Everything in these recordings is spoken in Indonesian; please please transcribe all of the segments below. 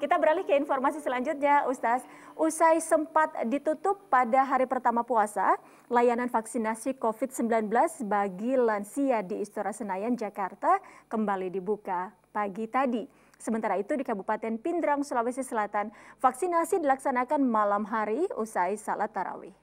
Kita beralih ke informasi selanjutnya, Ustaz. Usai sempat ditutup pada hari pertama puasa, layanan vaksinasi COVID-19 bagi lansia di Istora Senayan, Jakarta kembali dibuka pagi tadi. Sementara itu di Kabupaten Pindrang, Sulawesi Selatan, vaksinasi dilaksanakan malam hari usai salat tarawih.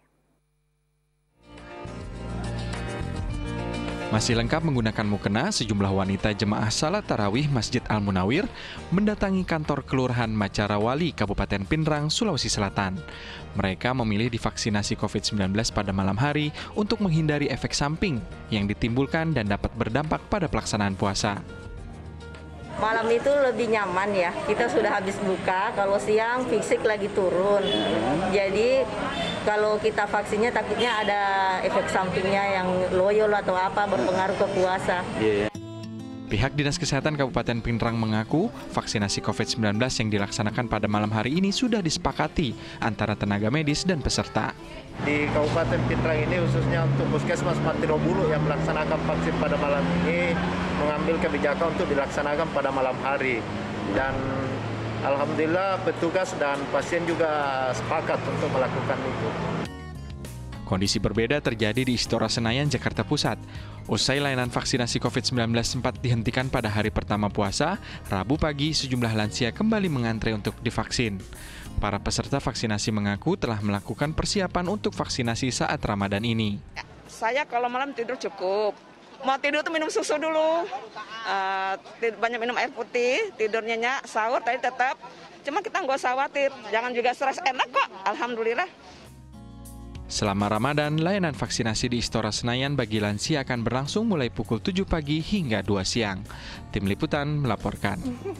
Masih lengkap menggunakan mukena, sejumlah wanita jemaah salat tarawih Masjid Al-Munawir mendatangi kantor Kelurahan Macarawali, Kabupaten Pindrang, Sulawesi Selatan. Mereka memilih divaksinasi COVID-19 pada malam hari untuk menghindari efek samping yang ditimbulkan dan dapat berdampak pada pelaksanaan puasa. Malam itu lebih nyaman ya, kita sudah habis buka, kalau siang fisik lagi turun. Jadi kalau kita vaksinnya takutnya ada efek sampingnya yang loyo atau apa berpengaruh ke puasa. Pihak Dinas Kesehatan Kabupaten Pindrang mengaku vaksinasi COVID-19 yang dilaksanakan pada malam hari ini sudah disepakati antara tenaga medis dan peserta. Di Kabupaten Pindrang ini khususnya untuk Puskesmas Matirobulu yang melaksanakan vaksin pada malam ini mengambil kebijakan untuk dilaksanakan pada malam hari. Dan alhamdulillah petugas dan pasien juga sepakat untuk melakukan itu. Kondisi berbeda terjadi di Istora Senayan, Jakarta Pusat. Usai layanan vaksinasi COVID-19 sempat dihentikan pada hari pertama puasa, Rabu pagi sejumlah lansia kembali mengantre untuk divaksin. Para peserta vaksinasi mengaku telah melakukan persiapan untuk vaksinasi saat Ramadan ini. Saya kalau malam tidur cukup. Mau tidur tuh minum susu dulu, banyak minum air putih, tidur nyenyak, sahur tadi tetap. Cuma kita nggak usah khawatir, jangan juga stres, enak kok, alhamdulillah. Selama Ramadan, layanan vaksinasi di Istora Senayan bagi lansia akan berlangsung mulai pukul 7 pagi hingga 2 siang. Tim Liputan melaporkan.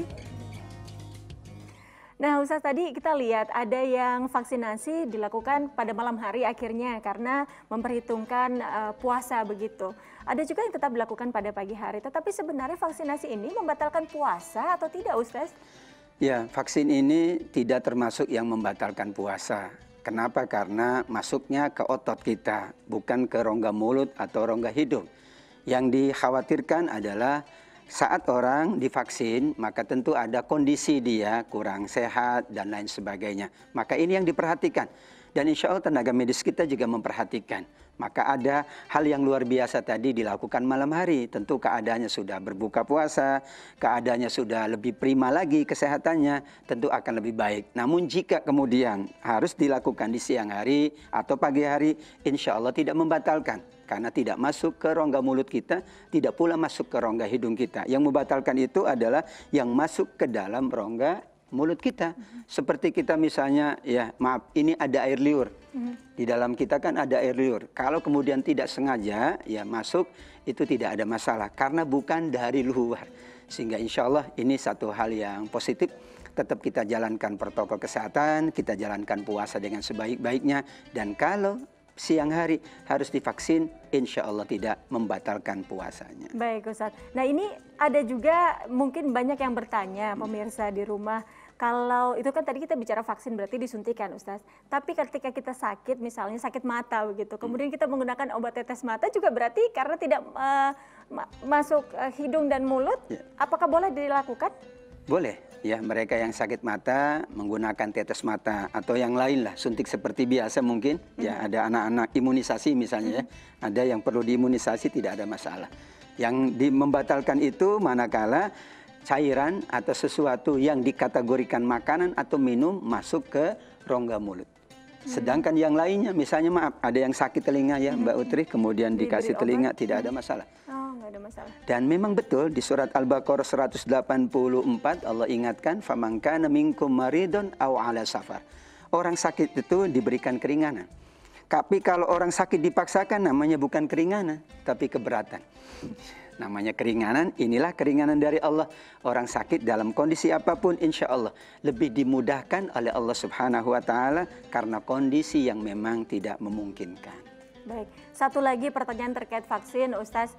Nah, Ustaz, tadi kita lihat ada yang vaksinasi dilakukan pada malam hari akhirnya karena memperhitungkan puasa begitu. Ada juga yang tetap dilakukan pada pagi hari. Tetapi sebenarnya vaksinasi ini membatalkan puasa atau tidak, Ustaz? Ya, vaksin ini tidak termasuk yang membatalkan puasa. Kenapa? Karena masuknya ke otot kita, bukan ke rongga mulut atau rongga hidung. Yang dikhawatirkan adalah saat orang divaksin, maka tentu ada kondisi dia kurang sehat dan lain sebagainya. Maka ini yang diperhatikan. Dan insya Allah tenaga medis kita juga memperhatikan. Maka ada hal yang luar biasa tadi dilakukan malam hari. Tentu keadaannya sudah berbuka puasa, keadaannya sudah lebih prima lagi kesehatannya, tentu akan lebih baik. Namun jika kemudian harus dilakukan di siang hari atau pagi hari, insya Allah tidak membatalkan. Karena tidak masuk ke rongga mulut kita, tidak pula masuk ke rongga hidung kita. Yang membatalkan itu adalah yang masuk ke dalam rongga mulut kita. Seperti kita misalnya, ya maaf, ini ada air liur. Di dalam kita kan ada air liur. Kalau kemudian tidak sengaja ya masuk, itu tidak ada masalah. Karena bukan dari luar. Sehingga insya Allah ini satu hal yang positif. Tetap kita jalankan protokol kesehatan, kita jalankan puasa dengan sebaik-baiknya. Dan kalau siang hari harus divaksin, insya Allah tidak membatalkan puasanya. Baik, Ustaz. Nah, ini ada juga mungkin banyak yang bertanya, pemirsa di rumah, kalau itu kan tadi kita bicara vaksin berarti disuntikan, Ustaz. Tapi ketika kita sakit, misalnya sakit mata begitu, kemudian kita menggunakan obat tetes mata juga berarti karena tidak masuk hidung dan mulut, apakah boleh dilakukan? Boleh, ya, mereka yang sakit mata menggunakan tetes mata atau yang lain lah, suntik seperti biasa mungkin. Ya, ada anak-anak imunisasi misalnya ya, ada yang perlu diimunisasi tidak ada masalah. Yang membatalkan itu manakala cairan atau sesuatu yang dikategorikan makanan atau minum masuk ke rongga mulut. Sedangkan yang lainnya, misalnya maaf, ada yang sakit telinga ya Mbak Utri, kemudian dikasih telinga, tidak ada masalah. Oh, nggak ada masalah. Dan memang betul di surat Al-Baqarah 184 Allah ingatkan, "Faman kana minkum maridun aw ala safar." Orang sakit itu diberikan keringanan. Tapi kalau orang sakit dipaksakan namanya bukan keringanan, tapi keberatan. Namanya keringanan, inilah keringanan dari Allah. Orang sakit dalam kondisi apapun insya Allah lebih dimudahkan oleh Allah Subhanahu wa Ta'ala karena kondisi yang memang tidak memungkinkan. Baik, satu lagi pertanyaan terkait vaksin, Ustaz.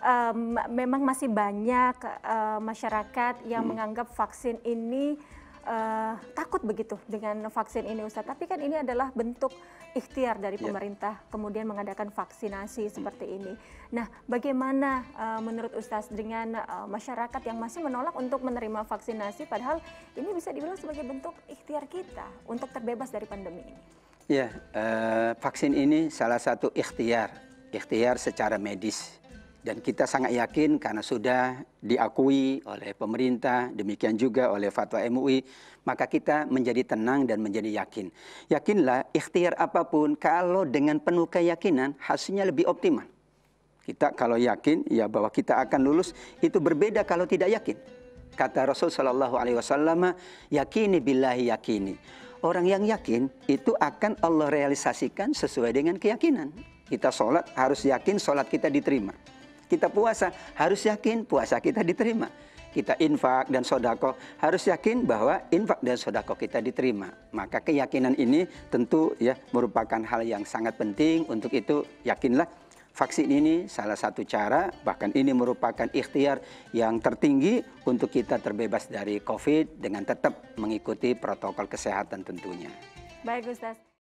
Memang masih banyak masyarakat yang menganggap vaksin ini takut takut begitu dengan vaksin ini Ustadz. Tapi kan ini adalah bentuk ikhtiar dari pemerintah kemudian mengadakan vaksinasi seperti ini. Nah, bagaimana menurut Ustadz dengan masyarakat yang masih menolak untuk menerima vaksinasi padahal ini bisa dibilang sebagai bentuk ikhtiar kita untuk terbebas dari pandemi ini? Ya, vaksin ini salah satu ikhtiar secara medis. Dan kita sangat yakin karena sudah diakui oleh pemerintah, demikian juga oleh fatwa MUI, maka kita menjadi tenang dan menjadi yakin. Yakinlah ikhtiar apapun kalau dengan penuh keyakinan hasilnya lebih optimal. Kita kalau yakin ya bahwa kita akan lulus, itu berbeda kalau tidak yakin. Kata Rasul Shallallahu Alaihi Wasallam, yakini billahi yakini. Orang yang yakin itu akan Allah realisasikan sesuai dengan keyakinan. Kita sholat harus yakin sholat kita diterima. Kita puasa harus yakin puasa kita diterima. Kita infak dan sodako harus yakin bahwa infak dan sodako kita diterima. Maka keyakinan ini tentu ya merupakan hal yang sangat penting. Untuk itu yakinlah vaksin ini salah satu cara, bahkan ini merupakan ikhtiar yang tertinggi untuk kita terbebas dari COVID dengan tetap mengikuti protokol kesehatan tentunya. Baik Ustaz.